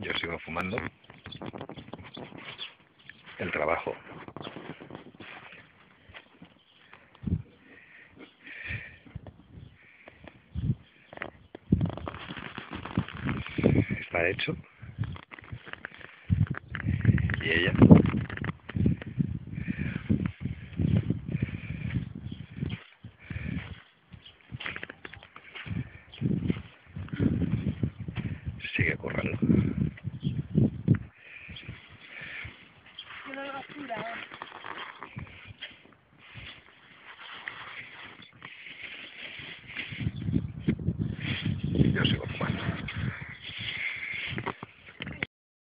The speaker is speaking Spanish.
Yo sigo fumando. El trabajo. Está hecho. Y ella sigue currando. Yo no lo he apurado.